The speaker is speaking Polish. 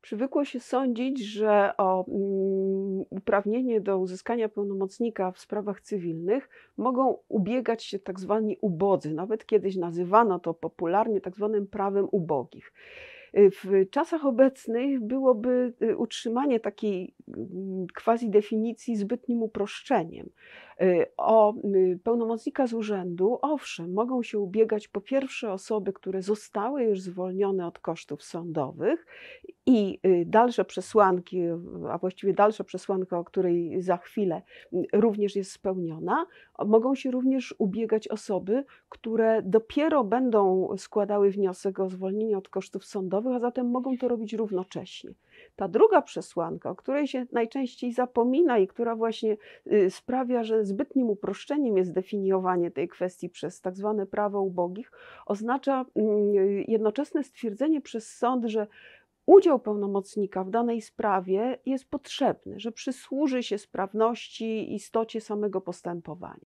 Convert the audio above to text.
Przywykło się sądzić, że o uprawnienie do uzyskania pełnomocnika w sprawach cywilnych mogą ubiegać się tak zwani ubodzy. Nawet kiedyś nazywano to popularnie tak zwanym prawem ubogich. W czasach obecnych byłoby utrzymanie takiej quasi definicji zbytnim uproszczeniem. O pełnomocnika z urzędu, owszem, mogą się ubiegać po pierwsze osoby, które zostały już zwolnione od kosztów sądowych i dalsze przesłanki, a właściwie dalsza przesłanka, o której za chwilę, również jest spełniona. Mogą się również ubiegać osoby, które dopiero będą składały wniosek o zwolnienie od kosztów sądowych, a zatem mogą to robić równocześnie. Ta druga przesłanka, o której się najczęściej zapomina i która właśnie sprawia, że zbytnim uproszczeniem jest definiowanie tej kwestii przez tak zwane prawo ubogich, oznacza jednoczesne stwierdzenie przez sąd, że udział pełnomocnika w danej sprawie jest potrzebny, że przysłuży się sprawności, istocie samego postępowania.